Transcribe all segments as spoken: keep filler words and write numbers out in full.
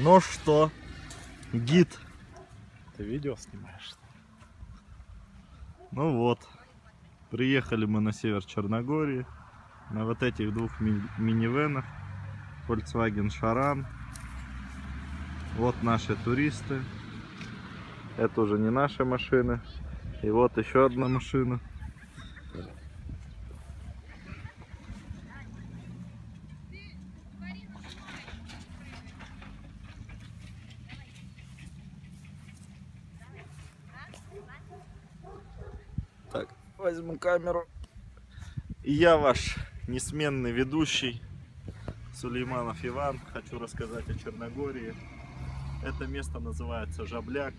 Ну что, гид? Ты видео снимаешь? Ну вот, приехали мы на север Черногории на вот этих двух ми минивенах Volkswagen Charan. Вот наши туристы. Это уже не наши машины. И вот еще одна машина. Так, возьму камеру. И я ваш несменный ведущий Сулейманов Иван. Хочу рассказать о Черногории. Это место называется Жабляк.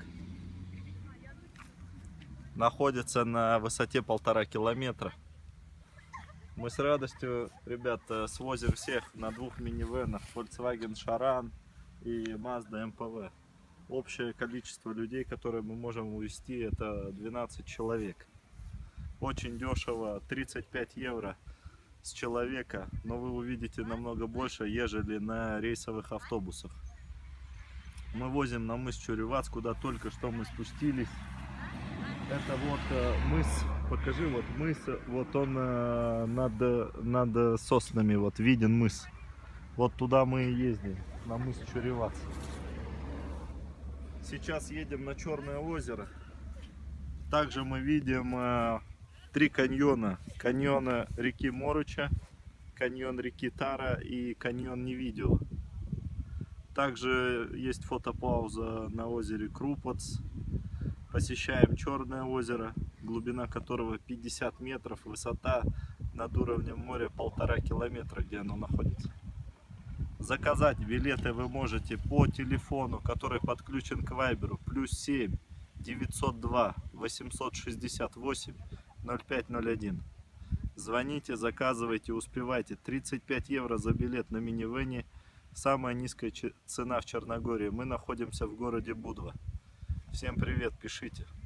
Находится на высоте полтора километра. Мы с радостью, ребята, свозим всех на двух минивенах Volkswagen Charan и Mazda эм пэ вэ. Общее количество людей, которые мы можем увезти, это двенадцать человек. Очень дешево, тридцать пять евро с человека, но вы увидите намного больше, ежели на рейсовых автобусах. Мы возим на мыс Чуревац, куда только что мы спустились. Это вот мыс, покажи, вот мыс, вот он над, над соснами, вот виден мыс. Вот туда мы и ездим, на мыс Чуревац. Сейчас едем на Черное озеро. Также мы видим три каньона. Каньон реки Моруча, каньон реки Тара и каньон Невидио. Также есть фотопауза на озере Крупац. Посещаем Черное озеро, глубина которого пятьдесят метров, высота над уровнем моря полтора километра, где оно находится. Заказать билеты вы можете по телефону, который подключен к Вайберу, плюс семь девятьсот два восемьсот шестьдесят восемь ноль пять ноль один. Звоните, заказывайте, успевайте. тридцать пять евро за билет на минивене. Самая низкая цена в Черногории. Мы находимся в городе Будва. Всем привет, пишите.